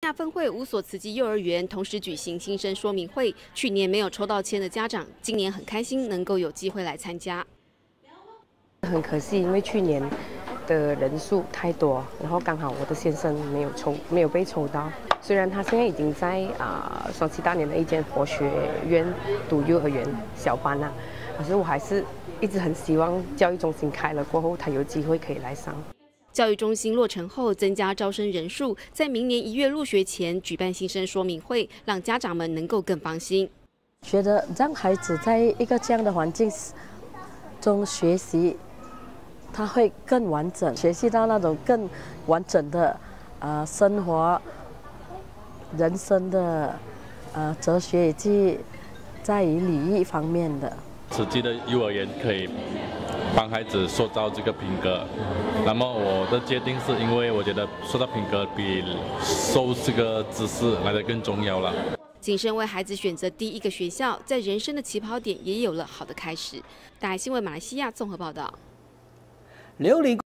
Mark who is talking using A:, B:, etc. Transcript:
A: 亚分会无所慈济幼儿园同时举行新生说明会，去年没有抽到签的家长，今年很开心能够有机会来参加。
B: 很可惜，因为去年的人数太多，然后刚好我的先生没有被抽到。虽然他现在已经在双溪大年的一间佛学院读幼儿园小班了，可是我还是一直很希望教育中心开了过后，他有机会可以来上。
A: 教育中心落成后，增加招生人数，在明年1月入学前举办新生说明会，让家长们能够更放心。
C: 觉得让孩子在一个这样的环境中学习，他会更完整，学习到那种更完整的生活、人生的哲学以及在于礼仪方面的。
D: 慈济的幼儿园可以帮孩子塑造这个品格。那么我的决定是因为我觉得塑造品格比受这个知识来得更重要了。
A: 谨慎为孩子选择第一个学校，在人生的起跑点也有了好的开始。大爱新闻马来西亚综合报道。
E: 琉璃